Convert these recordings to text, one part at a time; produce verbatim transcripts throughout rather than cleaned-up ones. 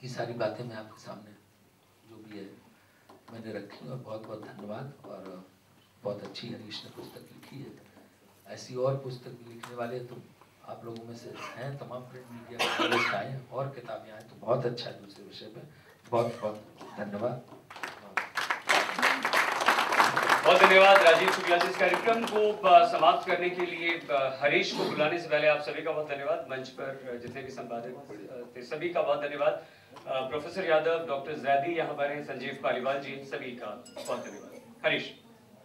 ये सारी बातें मैं आपके सामने जो भी है मैंने रखी और बहुत बहुत धन्यवाद। और बहुत अच्छी हरीश ने पुस्तक लिखी है, ऐसी और पुस्तक लिखने वाले तो आप लोगों में से हैं, तमाम प्रिंट मीडिया आए और किताबें आए तो बहुत अच्छा है दूसरे विषय पे। बहुत बहुत धन्यवाद। बहुत धन्यवाद राजीव शुक्ला जी। इस कार्यक्रम को समाप्त करने के लिए हरीश को बुलाने से पहले आप सभी का बहुत धन्यवाद। मंच पर जितने भी संपादक थे सभी का बहुत धन्यवाद। प्रोफेसर यादव, डॉक्टर जैदी यहाँ पर हैं, संजीव पालीवाल जी, सभी का बहुत धन्यवाद। हरीश।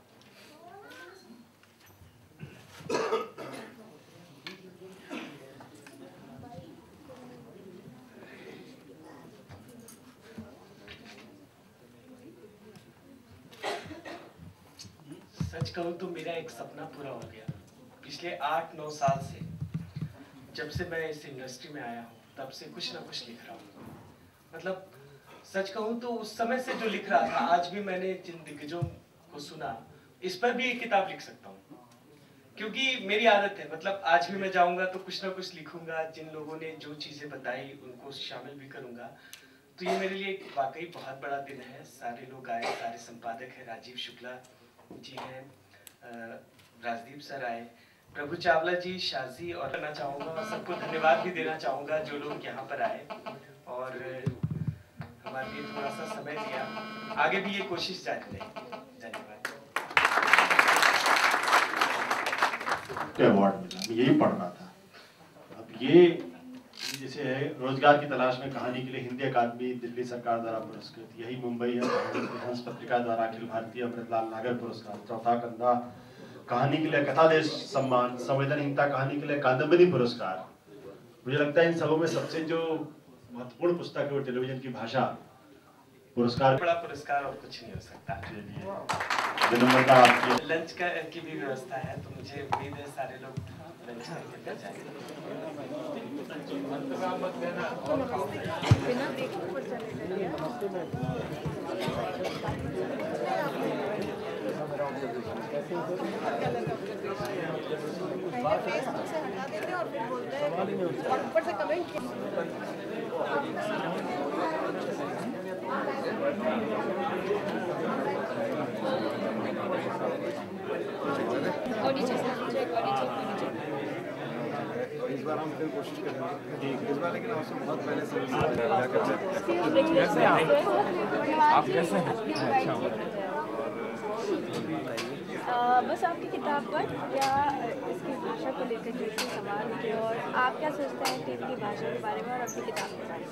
सच कहूं तो मेरा एक सपना पूरा हो गया। पिछले आठ नौ साल से जब से मैं इस इंडस्ट्री में आया हूं तब से कुछ ना कुछ लिख रहा हूं। मतलब सच कहूं तो उस समय से जो लिख रहा था, आज भी मैंने जिन दिग्गजों को सुना, इस पर भी एक किताब लिख सकता हूं, क्योंकि मेरी आदत है। मतलब आज भी मैं जाऊंगा तो कुछ ना कुछ लिखूंगा, जिन लोगों ने जो चीजें बताई उनको शामिल भी करूंगा। तो ये मेरे लिए वाकई बहुत बड़ा दिन है। सारे लोग आए, सारे संपादक हैं, राजीव शुक्ला जी हैं, राजदीप सर आए, प्रभु चावला जी, शाजी, और करना चाहूँगा सबको धन्यवाद भी देना चाहूँगा जो लोग यहाँ पर आए और हमारे लिए थोड़ा सा समय दिया। आगे भी ये कोशिश जारी रहेगी। धन्यवाद। अवार्ड मिला, यही पढ़ना था। अब ये जैसे है रोजगार की तलाश में कहानी के लिए हिंदी अकादमी दिल्ली सरकार द्वारा पुरस्कृत, यही मुंबई है हंस पत्रिका द्वारा अखिल भारतीय अमृतलाल नागर पुरस्कार, चौथा कंधा कहानी के लिए कथा देश सम्मान, संवेदनहीनता कहानी के लिए कादम्बरी पुरस्कार। मुझे लगता है इन सबों में सबसे जो महत्वपूर्ण पुस्तक है वो टेलीविजन की भाषा पुरस्कार। बड़ा पुरस्कार और कुछ नहीं हो सकता। लंच का की भी व्यवस्था है, तो मुझे उम्मीद है सारे लोग लंच करके जाएंगे। इस बार हम फिर कोशिश करेंगे इस बार, लेकिन आपसे बहुत पहले से आप कैसे हैं? अच्छा, बस आपकी किताब पर या इसकी भाषा को लेकर जो इसके सवाल थे और आप क्या सोचते हैं टीवी की भाषा के बारे में और अपनी किताब के बारे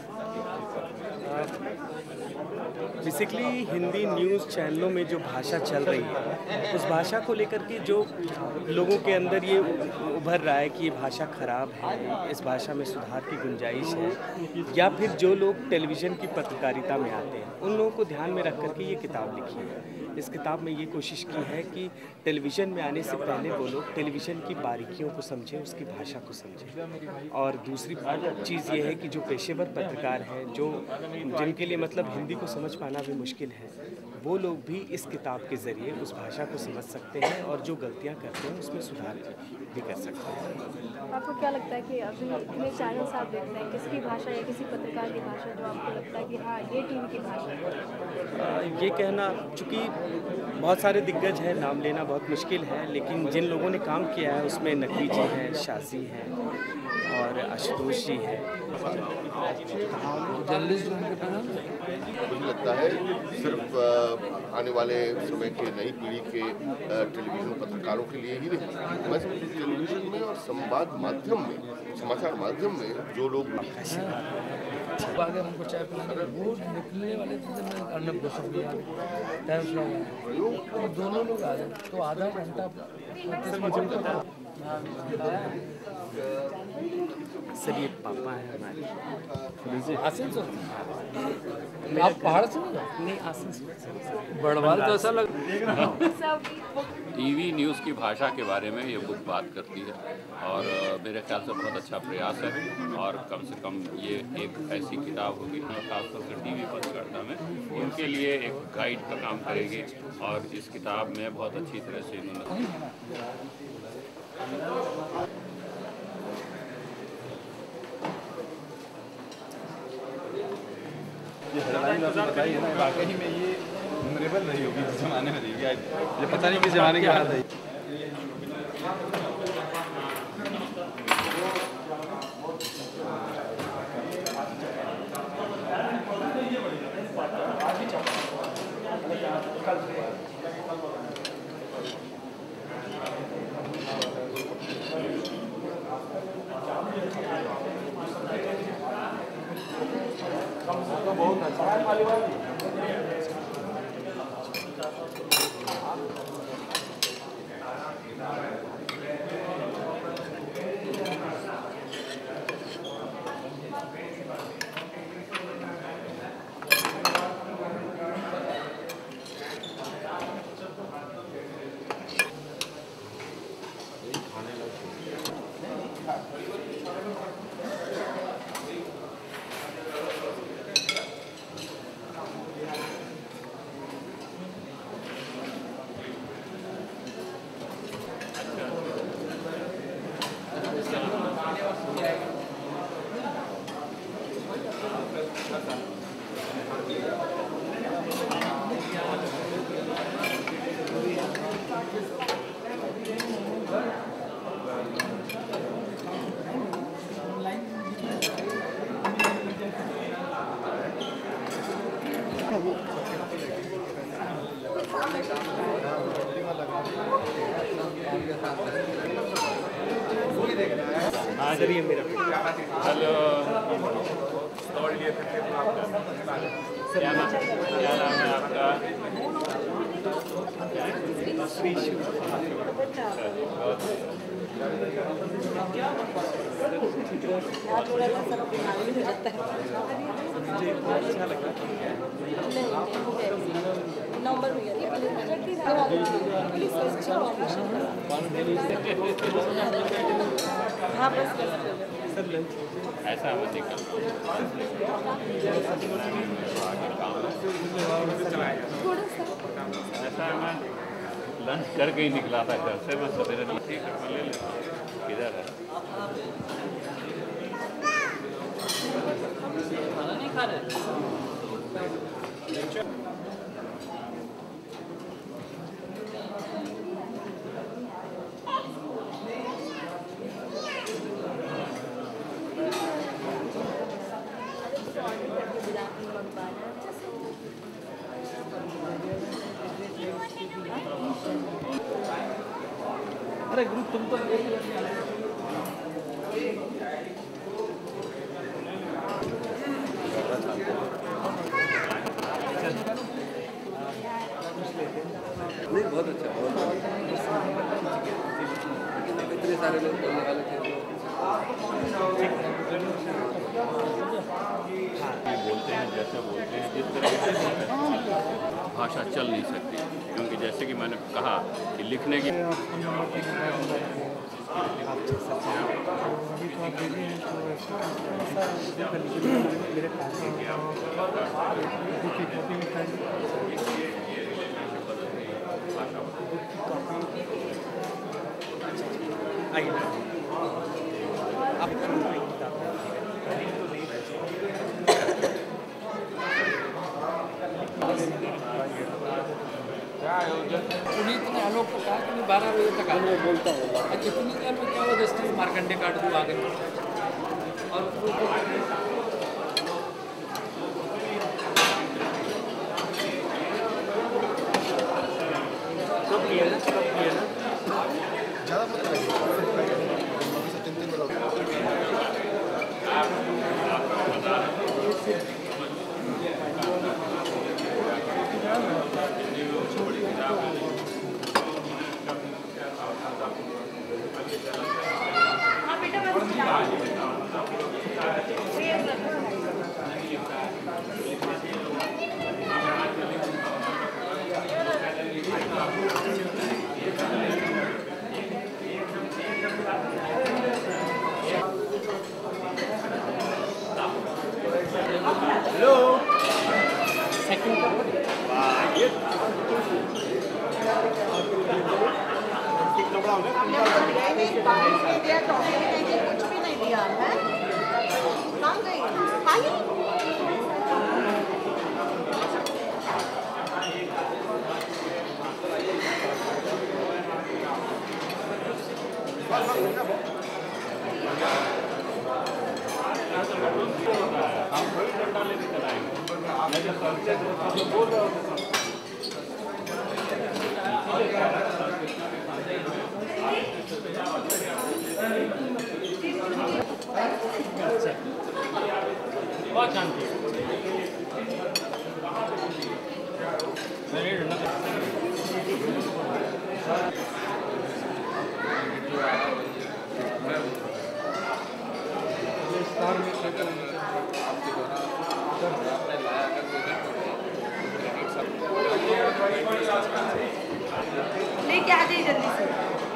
में? बेसिकली हिंदी न्यूज़ चैनलों में जो भाषा चल रही है, उस भाषा को लेकर के जो लोगों के अंदर ये उभर रहा है कि ये भाषा ख़राब है, इस भाषा में सुधार की गुंजाइश है, या फिर जो लोग टेलीविज़न की पत्रकारिता में आते हैं उन लोगों को ध्यान में रख कर के ये किताब लिखी है। इस किताब में ये कोशिश की है कि टेलीविज़न में आने से पहले वो लोग टेलीविज़न की बारीकियों को समझें, उसकी भाषा को समझें। और दूसरी चीज़ ये है कि जो पेशेवर पत्रकार हैं, जो जिनके लिए मतलब हिंदी को समझ पाना भी मुश्किल है, वो लोग भी इस किताब के ज़रिए उस भाषा को समझ सकते हैं और जो गलतियाँ करते हैं उसमें सुधार भी कर सकते हैं। आपको क्या लगता है कि अभी इतने चैनल्स आप देखते हैं, किसकी भाषा या किसी पत्रकार की भाषा जो आपको लगता है कि हाँ ये टीवी की भाषा है? ये कहना, चूँकि बहुत सारे दिग्गज हैं, नाम लेना बहुत मुश्किल है, लेकिन जिन लोगों ने काम किया है उसमें नकवी जी हैं, शाजी हैं और आशुतोष जी हैं। मुझे लगता है सिर्फ आने वाले समय के नई पीढ़ी के टेलीविज़न पत्रकारों के लिए ही नहीं, मैं समझती हूँ टेलीविज़न में और संवाद माध्यम में, समाचार माध्यम में जो लोग अगर हमको चाय पिलाने वो निकलने वाले थे अर्नब गोस्वामी भी आ गए, टाइम्स लोग दोनों लोग आ गए तो आधा घंटा सर ये पापा है हमारे। आसिम सर, आप पहाड़ से नहीं? आसिम सर बड़वाल तो ऐसा लग। टीवी न्यूज़ की भाषा के बारे में ये बुक बात करती है और मेरे ख्याल से बहुत अच्छा प्रयास है और कम से कम ये एक ऐसी किताब होगी खासतौर से टीवी पत्रकारिता में उनके लिए एक गाइड का काम करेगी और इस किताब में बहुत अच्छी तरह से इन्होंने चलाई जो आपने बताई है ना, वाकई में ये मेमोरेबल रही होगी इस जमाने में रही होगी। ये पता नहीं किस जमाने की बात है। बहुत अच्छा चलिए मेरा हेलो, क्या नाम क्या नाम है आपका? थोड़ा सा सब हो जाता है। अच्छा लगा नंबर हो गया हाँ बस ऐसा मत निकल ऐसा मैं लंच करके ही निकला था घर से, मैं सवेरे ठीक है मैं ले लेता हूँ। किधर है? खाना नहीं खा रहे? अरे ग्रुप तुम तो नहीं, बहुत अच्छा, बहुत इतने सारे लोग बोलने वाले थे। बोलते हैं जैसे बोलते हैं जिस तरह भाषा चल नहीं सकती, क्योंकि जैसे कि मैंने कहा कि लिखने की पुनीत ने आलोक को कहा कि मैं बारह बजे तक आऊँ, बोलता है कितनी देर में क्या हुआ, जस्टिस मार्कंडे काट दूँ आगे और सब किया ना सब किया ना ज़्यादा मत लगाइए, तीन तीन हेलो सेकंड कुछ भी नहीं दिया है। कहाँ गई? खाली बहुत शांति लेके आ जाइए जल्दी से।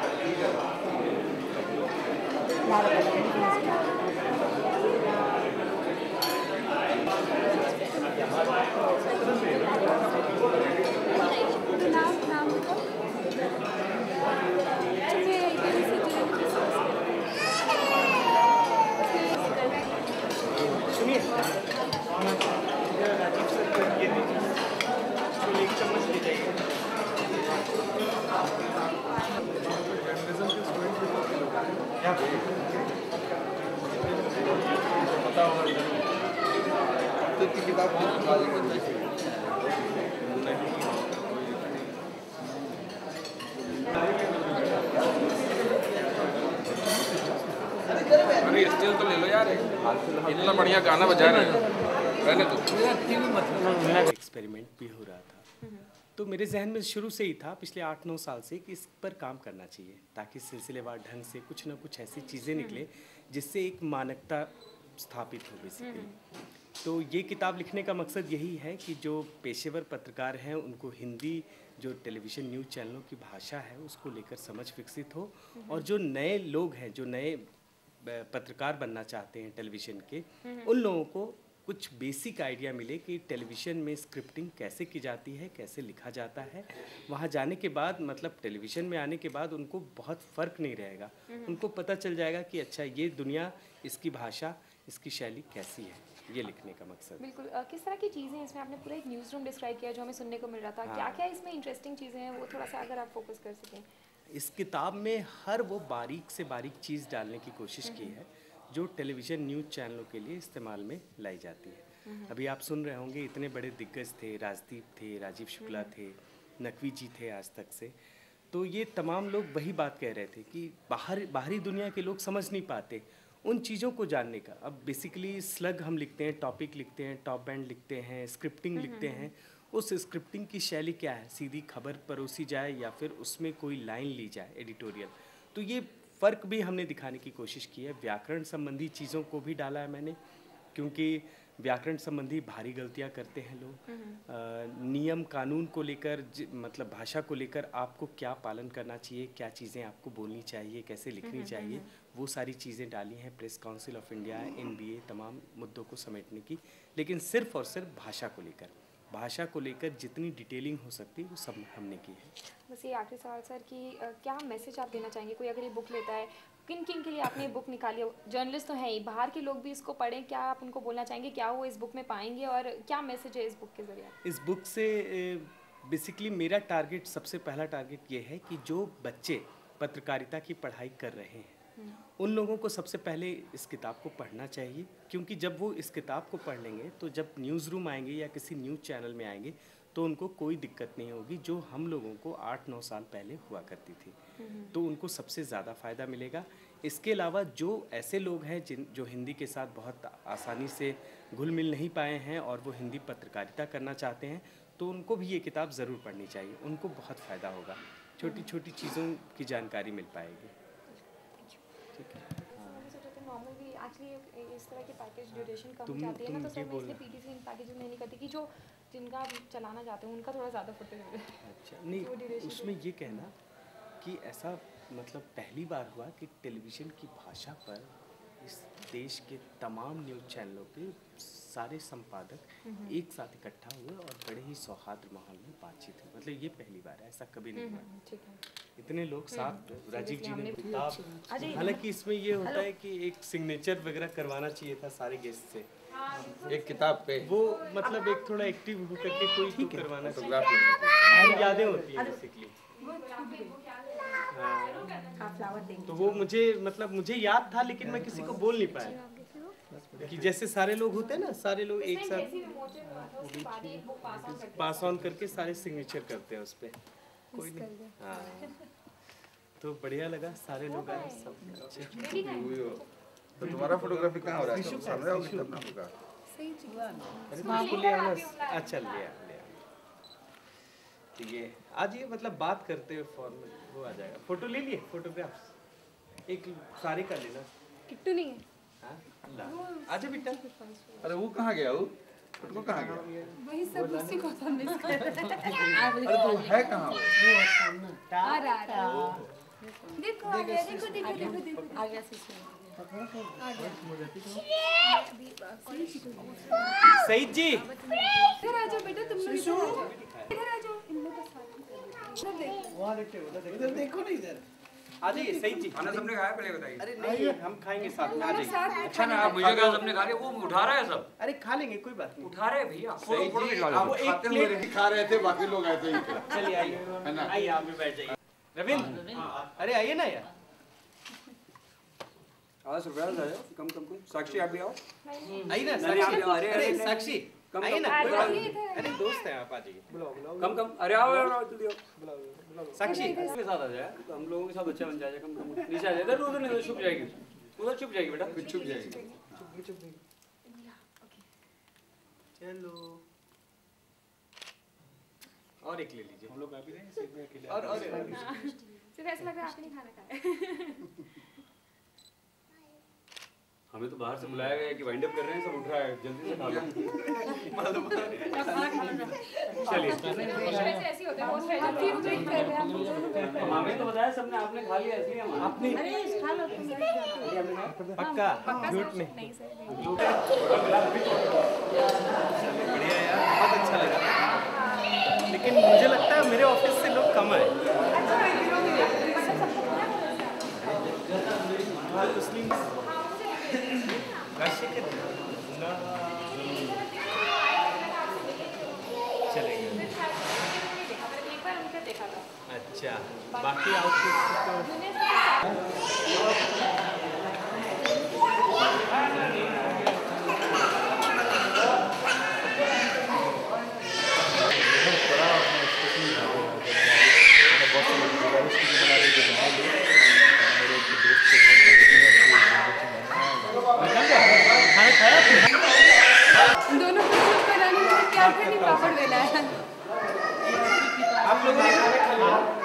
नाम नाम बताओ। सुनिए राजीव सर को ये दीजिए, इसको एक चम्मच ले जाइए। पता होगा तो की किताब अरे स्टिल तो ले लो यार, इतना बढ़िया गाना बजा रहे हैं, रहने दो। एक्सपेरिमेंट भी हो रहा था, तो मेरे जहन में शुरू से ही था पिछले आठ नौ साल से कि इस पर काम करना चाहिए ताकि सिलसिलेवार ढंग से कुछ ना कुछ ऐसी चीज़ें निकले जिससे एक मानकता स्थापित हो बेसिकली। तो ये किताब लिखने का मकसद यही है कि जो पेशेवर पत्रकार हैं उनको हिंदी जो टेलीविज़न न्यूज़ चैनलों की भाषा है उसको लेकर समझ विकसित हो, और जो नए लोग हैं जो नए पत्रकार बनना चाहते हैं टेलीविज़न के, उन लोगों को कुछ बेसिक आइडिया मिले कि टेलीविज़न में स्क्रिप्टिंग कैसे की जाती है, कैसे लिखा जाता है। वहाँ जाने के बाद मतलब टेलीविज़न में आने के बाद उनको बहुत फ़र्क नहीं रहेगा, उनको पता चल जाएगा कि अच्छा ये दुनिया, इसकी भाषा, इसकी शैली कैसी है। ये लिखने का मकसद। बिल्कुल। uh, किस तरह की चीज़ें हैं इसमें? आपने पूरा एक न्यूज़ रूम डिस्क्राइब किया जो हमें सुनने को मिल रहा था। हाँ। क्या क्या इसमें इंटरेस्टिंग चीज़ें हैं वो थोड़ा सा अगर आप फोकस कर सकें। इस किताब में हर वो बारीक से बारीक चीज़ डालने की कोशिश की है जो टेलीविज़न न्यूज़ चैनलों के लिए इस्तेमाल में लाई जाती है। अभी आप सुन रहे होंगे इतने बड़े दिग्गज थे, राजदीप थे, राजीव शुक्ला थे, नकवी जी थे आज तक से, तो ये तमाम लोग वही बात कह रहे थे कि बाहर बाहरी दुनिया के लोग समझ नहीं पाते उन चीज़ों को जानने का। अब बेसिकली स्लग हम लिखते हैं, टॉपिक लिखते हैं, टॉप बैंड लिखते हैं, स्क्रिप्टिंग लिखते हैं। उस स्क्रिप्टिंग की शैली क्या है, सीधी खबर परोसी जाए या फिर उसमें कोई लाइन ली जाए एडिटोरियल। तो ये फ़र्क भी हमने दिखाने की कोशिश की है। व्याकरण संबंधी चीज़ों को भी डाला है मैंने, क्योंकि व्याकरण संबंधी भारी गलतियां करते हैं लोग। आ, नियम कानून को लेकर मतलब भाषा को लेकर आपको क्या पालन करना चाहिए, क्या चीज़ें आपको बोलनी चाहिए, कैसे लिखनी चाहिए, वो सारी चीज़ें डाली हैं। Press Council of India, N B A, तमाम मुद्दों को समेटने की, लेकिन सिर्फ और सिर्फ भाषा को लेकर भाषा को लेकर जितनी डिटेलिंग हो सकती है वो सब हमने की है। बस ये आखिरी सवाल सर कि आ, क्या मैसेज आप देना चाहेंगे? कोई अगर ये बुक लेता है, किन किन के लिए आपने ये बुक निकाली? जर्नलिस्ट तो हैं ही, बाहर के लोग भी इसको पढ़ें, क्या आप उनको बोलना चाहेंगे, क्या वो इस बुक में पाएंगे और क्या मैसेज है इस बुक के ज़रिए? इस बुक से बेसिकली मेरा टारगेट, सबसे पहला टारगेट ये है कि जो बच्चे पत्रकारिता की पढ़ाई कर रहे हैं उन लोगों को सबसे पहले इस किताब को पढ़ना चाहिए, क्योंकि जब वो इस किताब को पढ़ लेंगे तो जब न्यूज़ रूम आएंगे या किसी न्यूज़ चैनल में आएंगे तो उनको कोई दिक्कत नहीं होगी जो हम लोगों को आठ नौ साल पहले हुआ करती थी। तो उनको सबसे ज़्यादा फ़ायदा मिलेगा। इसके अलावा जो ऐसे लोग हैं जिन जो हिंदी के साथ बहुत आसानी से घुल मिल नहीं पाए हैं और वो हिंदी पत्रकारिता करना चाहते हैं, तो उनको भी ये किताब ज़रूर पढ़नी चाहिए। उनको बहुत फ़ायदा होगा, छोटी छोटी चीज़ों की जानकारी मिल पाएगी। नॉर्मल भी एक्चुअली इस तरह के पैकेज ड्यूरेशन कम हो जाती है ना, तो सर मैं इसलिए पीटीसी इन पैकेजेस में नहीं करती कि जो जिनका चलाना चाहते हैं उनका थोड़ा ज़्यादा फुटेज मिले। अच्छा, नहीं उसमें ये कहना कि ऐसा मतलब पहली बार हुआ कि टेलीविज़न की भाषा पर इस देश के तमाम न्यूज़ चैनलों के सारे संपादक एक साथ इकट्ठा हुए और बड़े ही सौहार्द माहौल में बातचीत हुई। मतलब ये पहली बार है, ऐसा कभी नहीं हुआ। इतने लोग साथ, राजीव जी ने किताब, हालांकि इसमें ये होता है कि एक सिग्नेचर वगैरह करवाना चाहिए था सारे गेस्ट से एक किताब पे, वो मतलब एक थोड़ा एक्टिव होकर के कोई तो करवाना चाहिए, यादें होती हैं बेसिकली। हाँ, तो वो मुझे मतलब मुझे याद था लेकिन मैं किसी को बोल नहीं पाया। कि जैसे सारे लोग होते हैं ना, सारे लोग एक साथ पास ऑन करके सारे सिग्नेचर करते हैं उस पर। कोई नहीं, हाँ तो बढ़िया लगा, सारे लोग आए सब। तो तुम्हारा फोटोग्राफी कहाँ हो रहा है? सामने आओगे तब ना होगा। अरे तो आपको ले आना। अच्छा ले आ ले आ। ठीक है, आज ये मतलब बात करते हुए फॉर्मल वो आ जाएगा। फोटो ले लिए, फोटोग्राफ्स एक सारे का लेना। किट्टू नहीं है। हाँ आजा बेटा। अरे वो कहाँ गया? वो वो कहाँ गया? वही सब उसी को तो मिस कर रहे हैं। अरे तो है कहाँ वो? आ रहा आ रहा। देखो आ गया, देखो देखो देखो देखो आ गया शीशे। सईद जी इधर आ जाओ बेटा, तुम लोग इधर आ जाओ, इधर आ जाओ, इन लोग का साथ देखो। वहाँ देखते हो, इधर देखो ना, इधर आ जाइए। सईद जी खाना सबने खाया पहले बताइए। अरे नहीं हम खाएंगे साथ में, आ जाइए। अच्छा ना आप मुझे कहा सबने खा लिया, वो उठा रहा है सब। अरे खा लेंगे कोई बात नहीं। उठा रहे हैं भैया। सईद जी आप एक प्लेट खा रहे थे, बाकी लोग आए थे। चलिए आइए, आइए आप भी बैठ जाइए। रविंद्र अरे आइए ना यार। आज सुबह जाए कम कम कम। साक्षी आप भी आओ। आइए ना साक्षी। अरे साक्षी आइए ना, अरे दोस्त हैं आप, आ जाइए। कम कम अरे आओ आओ जल्दी आओ। साक्षी के साथ आ जाए तो हम लोगों के साथ अच्छा बन जाएगा। कम कम नीचे आ जाए, इधर उधर नहीं, छुप जाएगी उधर, छुप जाएगी बेटा, कुछ छुप जाएगी। चलो और एक ले लीजिए। हम लोग अभी नहीं सिर्फ में अकेले। और और सिर्फ ऐसा लग रहा है आपने नहीं खाना खाया। हमें तो बाहर से बुलाया गया कि वाइंड अप कर रहे हैं, सब उठ रहा है, जल्दी से खा लो। चलिए वैसे ऐसे होते हैं, होस्ट है फिर वेट कर रहे हैं हम लोग। हमें तो बताया सबने, आपने खा लिया इसलिए हम आपने अरे खा लो तुम। पक्का झूठ नहीं। नहीं सर बढ़िया यार, बहुत अच्छा लगा। लेकिन मुझे लगता है मेरे ऑफिस से लोग कम आए। चलेंगे। अच्छा बाकी आउटफिट तो दोनों कुछ बनाने में क्या क्या नहीं पापड़ बेला है। आप लोगों ने खाना खा लिया?